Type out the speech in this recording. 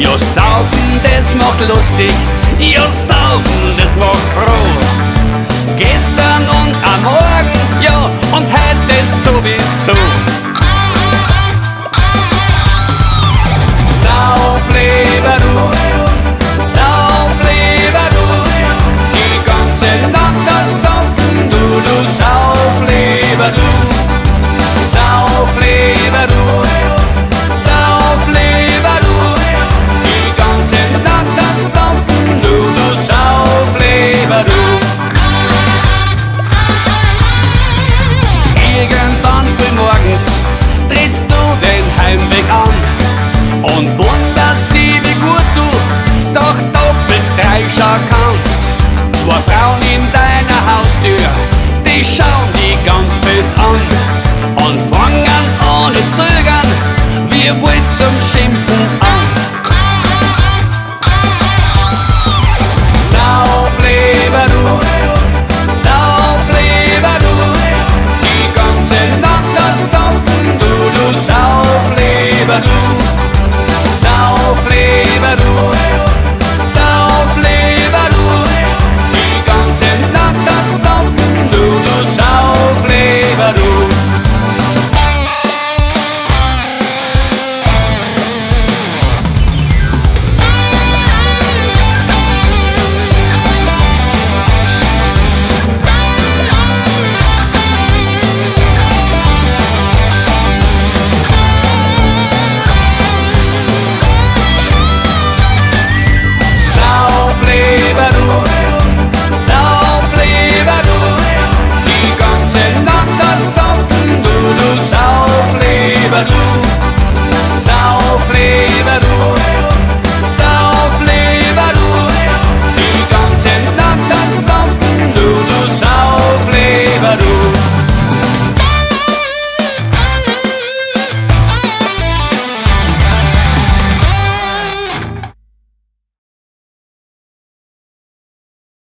Ja, saufen, das macht lustig, ja, saufen, das macht froh. Gestern und am Morgen, ja, und heute sowieso. Saufleber, du, Saufleber, du, die ganze Nacht hast gesoffen, du Saufleber, du, Saufleber, du, Saufleber, du, die ganze Nacht hast gesoffen, du Saufleber, du. Irgendwann früh morgens drehst du den Heimweg an und wunderst dich, wie gut du doch doppelt reinschauen kannst. Zwei Frauen in deiner Haustür, die schauen dich ganz bös an und fangen ohne Zögern wie wild zum Schimpfen